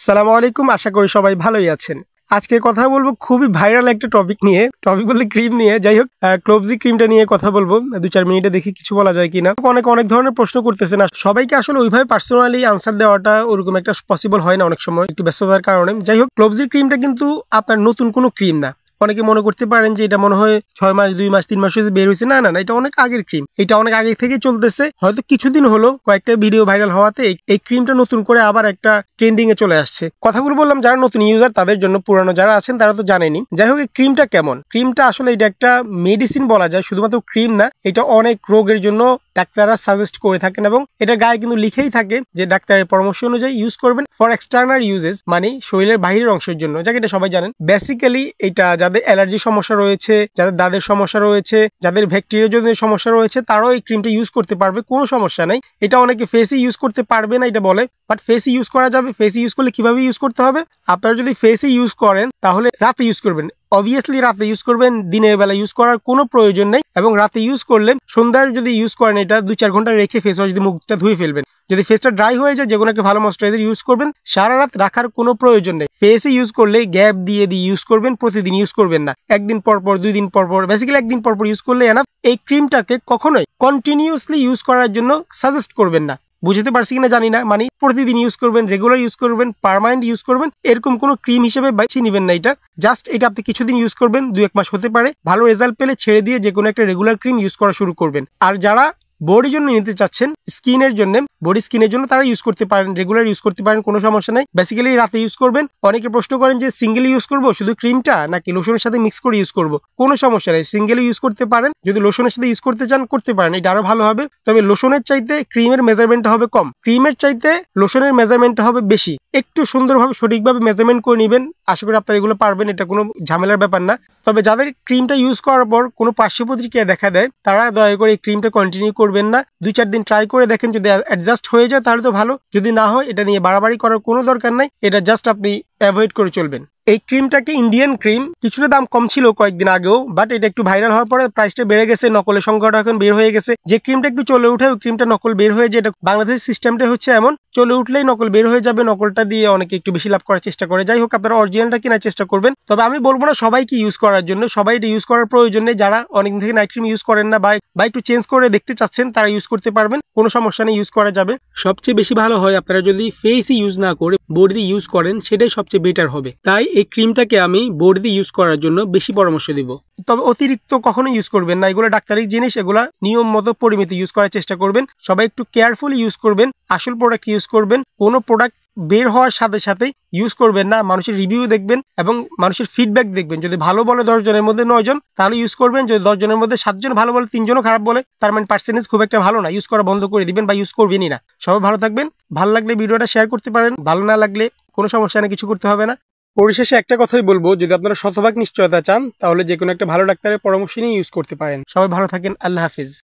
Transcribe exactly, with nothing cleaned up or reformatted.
আসসালামু আলাইকুম, আশা করি সবাই ভালোই আছেন। আজকে কথা বলবো খুবই ভাইরাল একটা টপিক নিয়ে, টপিক বলতে ক্রিম নিয়ে। যাই হোক, ক্লোবজি ক্রিমটা নিয়ে কথা বলবো। দু চার মিনিটে দেখি কিছু বলা যায় কিনা। অনেক অনেক ধরনের প্রশ্ন করতেছে না, সবাইকে আসলে ওইভাবে পার্সোনালি আনসার দেওয়াটা ওরকম একটা পসিবল হয় না অনেক সময়, একটু ব্যস্ততার কারণে। যাই হোক, ক্লোবজি ক্রিমটা কিন্তু আপনার নতুন কোনো ক্রিম না। অনেকে মনে করতে পারেন যে এটা মনে হয় ছয় মাস দুই মাস তিন মাস বের হয়েছে। না না না, এটা অনেক আগের ক্রিম। এটা অনেক আগে থেকে চলতেছে, হয়তো কিছুদিন হলো কয়েকটা ভিডিও ভাইরাল হওয়াতে এই ক্রিমটা নতুন করে আবার একটা ট্রেন্ডিং এ চলে আসছে। কথাগুলো বললাম যারা নতুন ইউজার তাদের জন্য, পুরানো যারা আছেন তারা তো জানেনি। যাই হোক, এই ক্রিমটা কেমন? ক্রিমটা আসলে এটা একটা মেডিসিন বলা যায়, শুধুমাত্র ক্রিম না। এটা অনেক রোগের জন্য ডাক্তাররা সাজেস্ট করে থাকেন এবং এটা গায়ে কিন্তু লিখেই থাকে যে ডাক্তারের পরামর্শ অনুযায়ী ইউজ করবেন ফর এক্সটার্নাল ইউজেস, মানে শরীরের বাইরের অংশের জন্য, যাকে এটা সবাই জানেন। বেসিক্যালি এটা যাদের অ্যালার্জি সমস্যা রয়েছে, যাদের দাঁতের সমস্যা রয়েছে, যাদের ব্যাকটেরিয়া জনিত সমস্যা রয়েছে, তারাও এই ক্রিমটা ইউজ করতে পারবে, কোনো সমস্যা নাই। এটা অনেকে ফেসে ইউজ করতে পারবে না এটা বলে, বাট ফেসে ইউজ করা যাবে। ফেসে ইউজ করলে কিভাবে ইউজ করতে হবে? আপনারা যদি ফেসে ইউজ করেন তাহলে রাতে ইউজ করবেন। অবভিয়াসলি রাতে ইউজ করবেন, দিনের বেলা ইউজ করার কোনো প্রয়োজন নেই। এবং রাতে ইউজ করলে সন্ধ্যায় যদি ইউজ করেন, এটা দুই চার ঘন্টা রেখে ফেস ওয়াশ দিয়ে মুখটা ধুয়ে ফেলবেন। যদি ফেসটা ড্রাই হয়ে যায়, যে কোনো একটা ভালো ময়েশ্চারাইজার ইউজ করবেন। সারা রাত রাখার কোনো প্রয়োজন নেই। ফেসে ইউজ করলে গ্যাপ দিয়ে দিয়ে ইউজ করবেন, প্রতিদিন ইউজ করবেন না। একদিন পর পর, দুই দিন পর পর, বেসিক্যালি একদিন পর পর ইউজ করলে এনাফ। এই ক্রিমটাকে কখনোই কন্টিনিউসলি ইউজ করার জন্য সাজেস্ট করবেন না। বুঝতে পারছি কিনা জানি না, মানে প্রতিদিন ইউজ করবেন, রেগুলার ইউজ করবেন, পার্মানেন্ট ইউজ করবেন, এরকম কোনো ক্রিম হিসেবে বেছে নেবেন না এটা। জাস্ট এটা আপনি কিছুদিন ইউজ করবেন, দু এক মাস হতে পারে, ভালো রেজাল্ট পেলে ছেড়ে দিয়ে যে কোনো একটা রেগুলার ক্রিম ইউজ করা শুরু করবেন। আর যারা বডির জন্য নিতে চাচ্ছেন, স্কিনের জন্য, বডি স্কিনের জন্য, তারা ইউজ করতে পারেন, রেগুলার ইউজ করতে পারেন, কোনো সমস্যা নাই। বেসিক্যালি রাতে ইউজ করবেন। অনেকে প্রশ্ন করেন যে সিঙ্গেল ইউজ করবো শুধু ক্রিমটা, নাকি লোশনের সাথে মিক্স করে ইউজ করবো? কোনো সমস্যা নেই, সিঙ্গেল ইউজ করতে পারেন। যদি লোশনের সাথে ইউজ করতে চান করতে পারেন, এটা আরো ভালো হবে। তবে লোশনের চাইতে ক্রিমের মেজারমেন্টটা হবে কম, ক্রিমের চাইতে লোশনের মেজারমেন্টটা হবে বেশি। একটু সুন্দরভাবে সঠিকভাবে মেজারমেন্ট করে নেবেন, আশা করি আপনারা এগুলো পারবেন, এটা কোনো ঝামেলার ব্যাপার না। তবে যাদের ক্রিমটা ইউজ করার পর কোনো পার্শ্ব প্রতিক্রিয়া দেখা দেয়, তারা দয়া করে এই ক্রিমটা কন্টিনিউ করবেন না। দুই চার দিন ট্রাই করে দেখেন, যদি অ্যাডজাস্ট হয়ে যায় তাহলে তো ভালো, যদি না হয় এটা নিয়ে বাড়াবাড়ি করার কোনো দরকার নাই। এটা জাস্ট আপনি অ্যাভয়েড করে চলবেন। এই ক্রিমটাকে ইন্ডিয়ান ক্রিম, কিছুটা দাম কম ছিল কয়েকদিন আগেও, বাট এটা একটু ভাইরাল হওয়ার পরে প্রাইসটা বেড়ে গেছে, নকলের সংখ্যাটা এখন বের হয়ে গেছে। যে ক্রিমটা একটু চলে উঠে ওই ক্রিমটা নকল বের হয়ে যায়। এটা বাংলাদেশের সিস্টেমটা হচ্ছে এমন, চলে উঠলেই নকল বের হয়ে যাবে। নকলটা দিয়ে অনেকে একটু বেশি লাভ করার চেষ্টা করে। যাই হোক, আপনারা অরিজিনালটা কেনার চেষ্টা করবেন। তবে আমি বলবো না সবাইকে ইউজ করার জন্য, সবাই এটা ইউজ করার প্রয়োজন নেই। যারা অনেকদিন থেকে নাইট ক্রিম ইউজ করেন না বা একটু চেঞ্জ করে দেখতে চাচ্ছেন, তারা ইউজ করতে পারবেন, কোনো সমস্যা নেই, ইউজ করা যাবে। সবচেয়ে বেশি ভালো হয় আপনারা যদি ফেসে ইউজ না করে বডি দিয়ে ইউজ করেন, সেটাই সবচেয়ে বেটার হবে। তাই এই ক্রিমটাকে আমি বডি দিয়ে ইউজ করার জন্য বেশি পরামর্শ দিব। তবে অতিরিক্ত কখনো ইউজ করবেন না, এগুলো ডাক্তারি জিনিস, এগুলা নিয়ম মতো পরিমিত ইউজ করার চেষ্টা করবেন। সবাই একটু কেয়ারফুলি ইউজ করবেন, আসল প্রোডাক্ট ইউজ করবেন। কোনো প্রোডাক্ট বের হওয়ার সাথে সাথে ইউজ করবেন না, মানুষের রিভিউ দেখবেন এবং মানুষের ফিডব্যাক দেখবেন। যদি ভালো বলে দশ জনের মধ্যে নয় জন, তাহলে ইউজ করবেন। যদি দশ জনের মধ্যে সাতজন ভালো বলে, তিনজনও খারাপ বলে, তার মানে পার্সেন্টেজ খুব একটা ভালো না, ইউজ করা বন্ধ করে দিবেন বা ইউজ করবেনই না। সবাই ভালো থাকবেন। ভালো লাগলে ভিডিওটা শেয়ার করতে পারেন, ভালো না লাগলে কোনো সমস্যা নেই, কিছু করতে হবে না। পরিশেষে একটা কথাই বলবো, যদি আপনারা শতভাগ নিশ্চয়তা চান তাহলে যে কোনো একটা ভালো ডাক্তারের পরামর্শ নিয়ে ইউজ করতে পারেন। সবাই ভালো থাকেন, আল্লাহ হাফিজ।